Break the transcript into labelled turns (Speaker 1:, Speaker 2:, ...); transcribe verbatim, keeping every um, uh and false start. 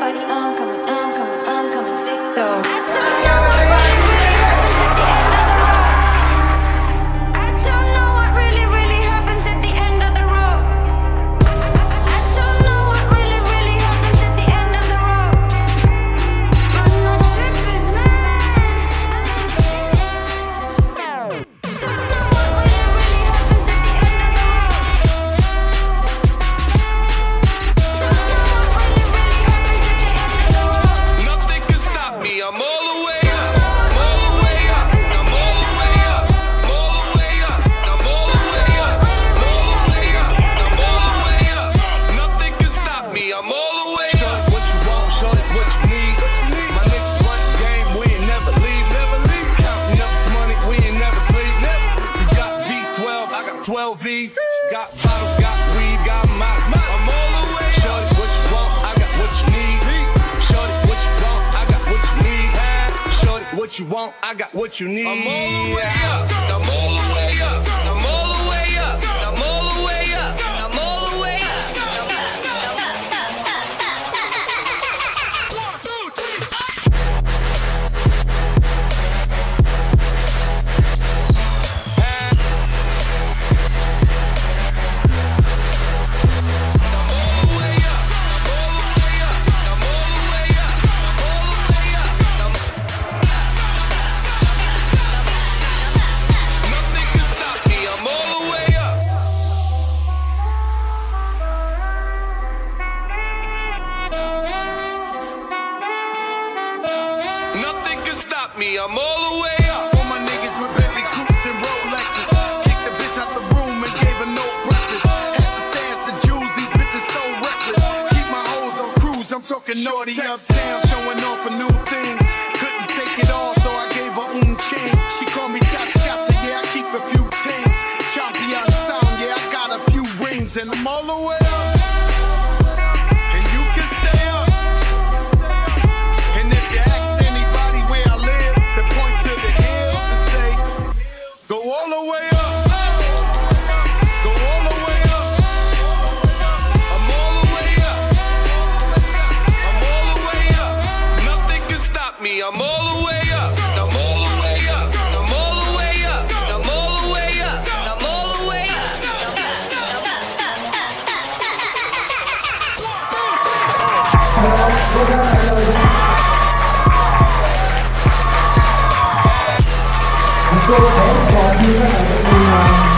Speaker 1: body, I'm coming, I'm coming, I'm coming sick though. I don't know what really, really happens at the end of the road. I don't know what really, really happens at the end of the road. I don't know what really, really happens at the end of the road. But my trip is mad. Don't know what really, really happens at the end of the road. Don't know what really, really happens at the end of the road.
Speaker 2: Nothing can stop me. I'm all the way up. I'm all the way up. I'm all the way up. I'm all the way up. I'm all the way up. I'm all the way up. I'm all the way up. Nothing can stop me. I'm all the way up. What you want, show it what you need. My niggas run the game, we ain't never leave, never leave. Counting up this money, we ain't never sleep. You got V twelve, I got twelve V. Got bottles, got weed, got my. I'm all the way up. Show it what you want, I got what you need. Show it what you want, I got what you need. Show it what you want, I got what you need. I'm all the way up. I'm all the way up. I'm all the way up. I'm all the way up. I'm all the way up. Nothing can stop me. I'm all the way up. Nothing can stop me. I'm all the way up.
Speaker 3: For my niggas with Bentley coupes and Rolexes. Kicked the bitch out the room and gave her no breakfast. Had to stash the jewels, these bitches so reckless. Keep my hoes on cruise, I'm talking naughty uptown, showing off for new things. Couldn't take it all, so I gave her un chain. She called me top shotter, yeah, I keep a few things. Champion sound, yeah, I got a few rings, and I'm all the way up. And you can stay up. And if you ask anybody where I live, they point to the hills and say, go all the way up. Go all the way up.
Speaker 2: I'm all the way up. I'm all the way up. Nothing can stop me. I'm all the way up. I'm all the way up. I'm all the way up. I'm all the way up. I'm all the way up.
Speaker 4: Tôi có có như thế này